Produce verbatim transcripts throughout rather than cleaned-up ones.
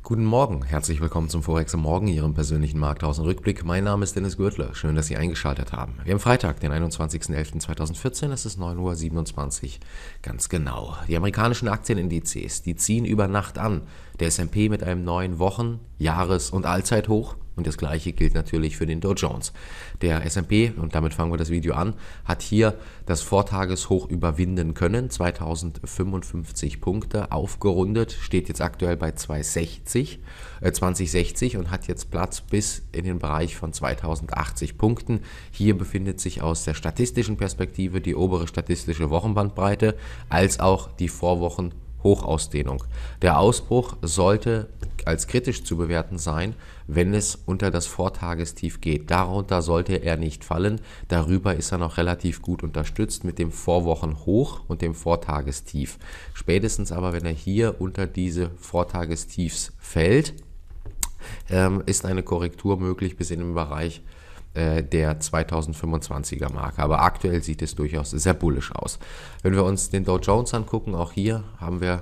Guten Morgen, herzlich willkommen zum Forex am Morgen, Ihrem persönlichen Marktaußenrückblick. Mein Name ist Dennis Gürtler, schön, dass Sie eingeschaltet haben. Wir haben Freitag, den einundzwanzigsten elften zweitausendvierzehn, es ist neun Uhr siebenundzwanzig, ganz genau. Die amerikanischen Aktienindizes, die ziehen über Nacht an. Der S und P mit einem neuen Wochen-, Jahres- und Allzeithoch. Und das gleiche gilt natürlich für den Dow Jones. Der S und P, und damit fangen wir das Video an, hat hier das Vortageshoch überwinden können. zweitausendfünfundfünfzig Punkte aufgerundet, steht jetzt aktuell bei zweihundertsechzig, äh, zwanzig sechzig und hat jetzt Platz bis in den Bereich von zweitausendachtzig Punkten. Hier befindet sich aus der statistischen Perspektive die obere statistische Wochenbandbreite als auch die Vorwochen Hochausdehnung. Der Ausbruch sollte als kritisch zu bewerten sein, wenn es unter das Vortagestief geht. Darunter sollte er nicht fallen. Darüber ist er noch relativ gut unterstützt mit dem Vorwochenhoch und dem Vortagestief. Spätestens aber, wenn er hier unter diese Vortagestiefs fällt, ähm, ist eine Korrektur möglich bis in den Bereich der zweitausendfünfundzwanziger Marke. Aber aktuell sieht es durchaus sehr bullisch aus. Wenn wir uns den Dow Jones angucken, auch hier haben wir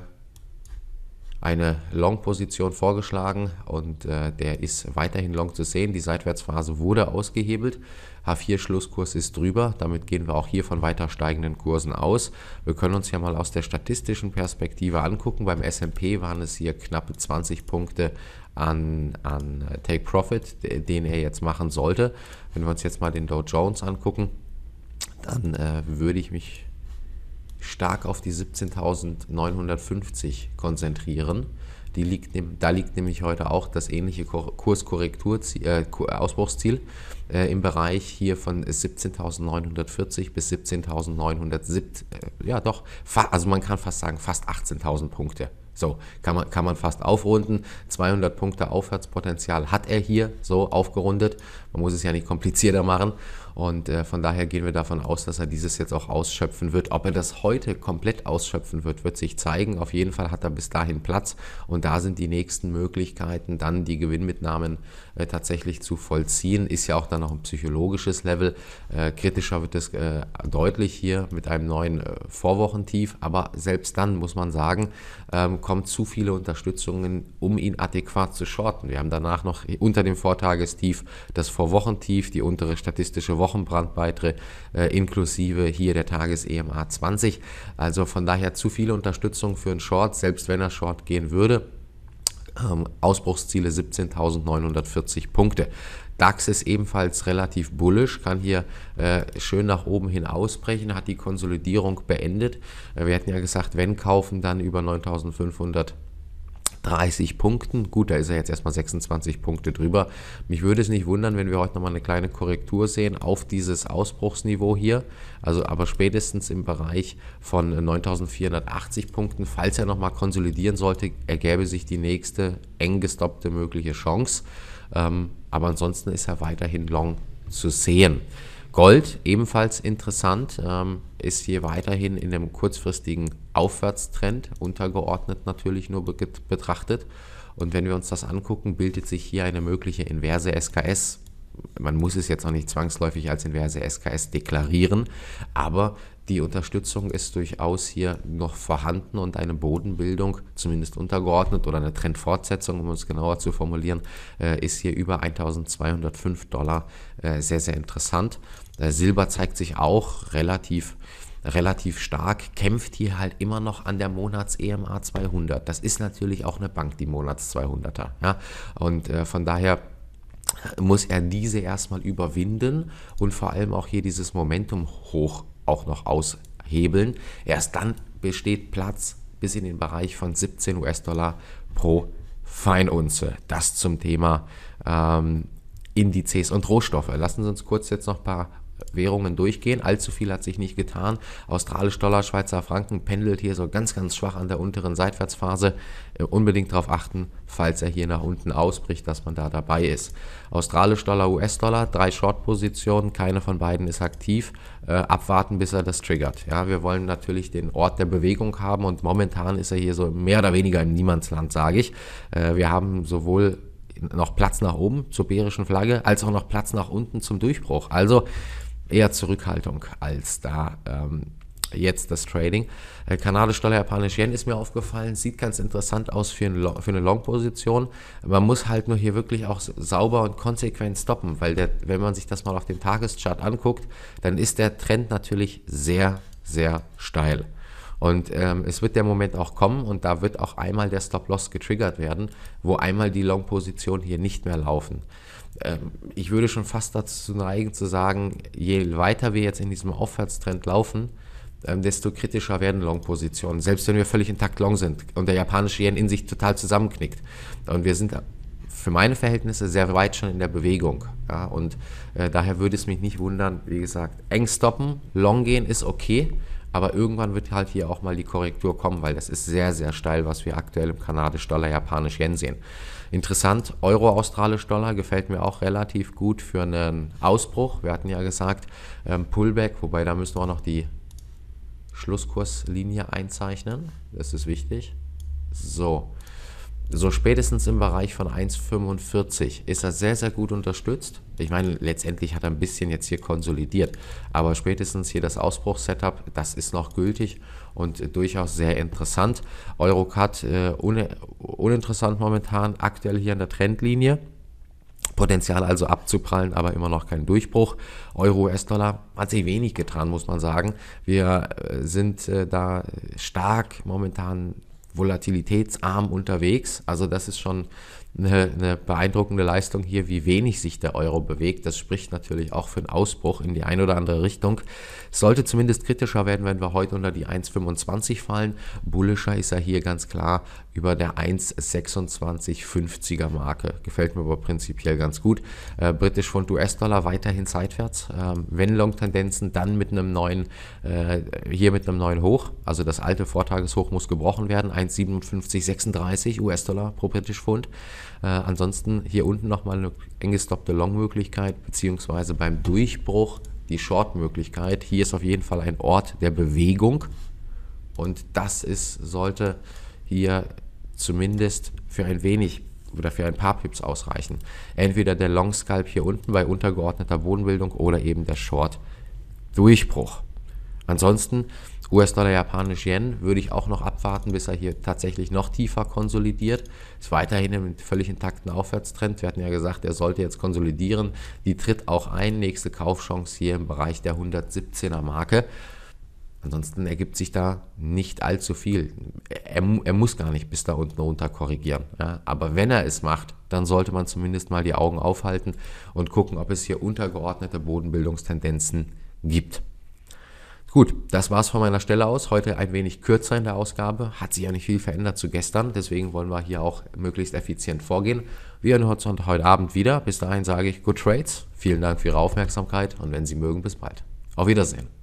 eine Long-Position vorgeschlagen und äh, der ist weiterhin long zu sehen. Die Seitwärtsphase wurde ausgehebelt. H vier Schlusskurs ist drüber. Damit gehen wir auch hier von weiter steigenden Kursen aus. Wir können uns ja mal aus der statistischen Perspektive angucken. Beim S und P waren es hier knappe zwanzig Punkte an, an Take Profit, den er jetzt machen sollte. Wenn wir uns jetzt mal den Dow Jones angucken, dann äh, würde ich mich stark auf die siebzehntausendneunhundertfünfzig konzentrieren. Die liegt, da liegt nämlich heute auch das ähnliche Kurskorrekturziel, äh, Ausbruchsziel äh, im Bereich hier von siebzehntausendneunhundertvierzig bis siebzehntausendneunhundertsiebzig, äh, ja doch, also man kann fast sagen fast achtzehntausend Punkte. So, kann man, kann man fast aufrunden. zweihundert Punkte Aufwärtspotenzial hat er hier, so aufgerundet. Man muss es ja nicht komplizierter machen. Und äh, von daher gehen wir davon aus, dass er dieses jetzt auch ausschöpfen wird. Ob er das heute komplett ausschöpfen wird, wird sich zeigen. Auf jeden Fall hat er bis dahin Platz. Und da sind die nächsten Möglichkeiten, dann die Gewinnmitnahmen äh, tatsächlich zu vollziehen. Ist ja auch dann noch ein psychologisches Level. Äh, kritischer wird es äh, deutlich hier mit einem neuen äh, Vorwochentief. Aber selbst dann muss man sagen, ähm, kommen zu viele Unterstützungen, um ihn adäquat zu shorten. Wir haben danach noch unter dem Vortagestief das Vorwochentief, die untere statistische Wochenbrandbreite, äh, inklusive hier der Tages-E M A zwanzig. Also von daher zu viele Unterstützung für einen Short, selbst wenn er Short gehen würde. Ähm, Ausbruchsziele siebzehntausendneunhundertvierzig Punkte. DAX ist ebenfalls relativ bullisch, kann hier äh, schön nach oben hin ausbrechen, hat die Konsolidierung beendet. Äh, wir hatten ja gesagt, wenn kaufen, dann über neuntausendfünfhundertdreißig Punkten. Gut, da ist er jetzt erstmal sechsundzwanzig Punkte drüber. Mich würde es nicht wundern, wenn wir heute nochmal eine kleine Korrektur sehen auf dieses Ausbruchsniveau hier. Also aber spätestens im Bereich von neuntausendvierhundertachtzig Punkten, falls er nochmal konsolidieren sollte, ergäbe sich die nächste eng gestoppte mögliche Chance. Ähm, aber ansonsten ist er weiterhin long zu sehen. Gold, ebenfalls interessant, ähm, ist hier weiterhin in einem kurzfristigen Aufwärtstrend, untergeordnet natürlich nur be betrachtet. Und wenn wir uns das angucken, bildet sich hier eine mögliche inverse S K S. Man muss es jetzt auch nicht zwangsläufig als inverse S K S deklarieren, aber die Unterstützung ist durchaus hier noch vorhanden und eine Bodenbildung, zumindest untergeordnet, oder eine Trendfortsetzung, um es genauer zu formulieren, ist hier über eintausendzweihundertfünf Dollar sehr, sehr interessant. Silber zeigt sich auch relativ relativ stark, kämpft hier halt immer noch an der Monats-E M A zweihundert. Das ist natürlich auch eine Bank, die Monats zweihunderter. Ja? Und äh, von daher muss er diese erstmal überwinden und vor allem auch hier dieses Momentum hoch auch noch aushebeln. Erst dann besteht Platz bis in den Bereich von siebzehn US-Dollar pro Feinunze. Das zum Thema ähm, Indizes und Rohstoffe. Lassen Sie uns kurz jetzt noch ein paar Währungen durchgehen. Allzu viel hat sich nicht getan. Australisch Dollar, Schweizer Franken pendelt hier so ganz, ganz schwach an der unteren Seitwärtsphase. Äh, unbedingt darauf achten, falls er hier nach unten ausbricht, dass man da dabei ist. Australisch Dollar, U S-Dollar, drei Short-Positionen, keine von beiden ist aktiv. Äh, abwarten, bis er das triggert. Ja, wir wollen natürlich den Ort der Bewegung haben und momentan ist er hier so mehr oder weniger im Niemandsland, sage ich. Äh, wir haben sowohl noch Platz nach oben zur bärischen Flagge, als auch noch Platz nach unten zum Durchbruch. Also eher Zurückhaltung als da ähm, jetzt das Trading. Äh, kanadische Dollar, japanische Yen ist mir aufgefallen, sieht ganz interessant aus für, ein Long, für eine Long-Position. Man muss halt nur hier wirklich auch sauber und konsequent stoppen, weil der, wenn man sich das mal auf dem Tageschart anguckt, dann ist der Trend natürlich sehr, sehr steil. Und ähm, es wird der Moment auch kommen und da wird auch einmal der Stop-Loss getriggert werden, wo einmal die Long-Positionen hier nicht mehr laufen. Ähm, ich würde schon fast dazu neigen zu sagen, je weiter wir jetzt in diesem Aufwärtstrend laufen, ähm, desto kritischer werden Long-Positionen, selbst wenn wir völlig intakt long sind und der japanische Yen in sich total zusammenknickt. Und wir sind für meine Verhältnisse sehr weit schon in der Bewegung. Ja, und äh, daher würde es mich nicht wundern, wie gesagt, eng stoppen, long gehen ist okay, aber irgendwann wird halt hier auch mal die Korrektur kommen, weil das ist sehr, sehr steil, was wir aktuell im kanadischen Dollar, japanisch Yen sehen. Interessant, Euro, australisch Dollar gefällt mir auch relativ gut für einen Ausbruch. Wir hatten ja gesagt, ähm, Pullback, wobei da müssen wir auch noch die Schlusskurslinie einzeichnen. Das ist wichtig. So. So spätestens im Bereich von eins Komma fünfundvierzig ist er sehr, sehr gut unterstützt. Ich meine, letztendlich hat er ein bisschen jetzt hier konsolidiert, aber spätestens hier das Ausbruchssetup, das ist noch gültig und durchaus sehr interessant. Eurocard äh, un uninteressant momentan, aktuell hier in der Trendlinie. Potenzial also abzuprallen, aber immer noch kein Durchbruch. Euro, U S-Dollar hat sich wenig getan, muss man sagen. Wir äh, sind äh, da stark momentan volatilitätsarm unterwegs. Also das ist schon eine, eine beeindruckende Leistung hier, wie wenig sich der Euro bewegt. Das spricht natürlich auch für einen Ausbruch in die eine oder andere Richtung. Es sollte zumindest kritischer werden, wenn wir heute unter die eins Komma fünfundzwanzig fallen. Bullischer ist er hier ganz klar über der eins Komma sechsundzwanzig fünfziger Marke. Gefällt mir aber prinzipiell ganz gut. Äh, Britisch Pfund, U S-Dollar weiterhin seitwärts. Ähm, wenn Long-Tendenzen, dann mit einem neuen, äh, hier mit einem neuen Hoch. Also das alte Vortageshoch muss gebrochen werden. eins Komma siebenundfünfzig sechsunddreißig U S-Dollar pro Britisch Pfund. Äh, ansonsten hier unten nochmal eine eng gestoppte Long-Möglichkeit, beziehungsweise beim Durchbruch die Short-Möglichkeit. Hier ist auf jeden Fall ein Ort der Bewegung und das ist, sollte hier zumindest für ein wenig oder für ein paar Pips ausreichen. Entweder der Long Scalp hier unten bei untergeordneter Bodenbildung oder eben der Short Durchbruch. Ansonsten U S-Dollar, japanisch Yen würde ich auch noch abwarten, bis er hier tatsächlich noch tiefer konsolidiert. Ist weiterhin im völlig intakten Aufwärtstrend. Wir hatten ja gesagt, er sollte jetzt konsolidieren. Die tritt auch ein. Nächste Kaufchance hier im Bereich der hundertsiebzehner Marke. Ansonsten ergibt sich da nicht allzu viel. Er, er muss gar nicht bis da unten runter korrigieren. Ja? Aber wenn er es macht, dann sollte man zumindest mal die Augen aufhalten und gucken, ob es hier untergeordnete Bodenbildungstendenzen gibt. Gut, das war's von meiner Stelle aus. Heute ein wenig kürzer in der Ausgabe. Hat sich ja nicht viel verändert zu gestern. Deswegen wollen wir hier auch möglichst effizient vorgehen. Wir hören uns heute Abend wieder. Bis dahin sage ich Good Trades. Vielen Dank für Ihre Aufmerksamkeit und wenn Sie mögen, bis bald. Auf Wiedersehen.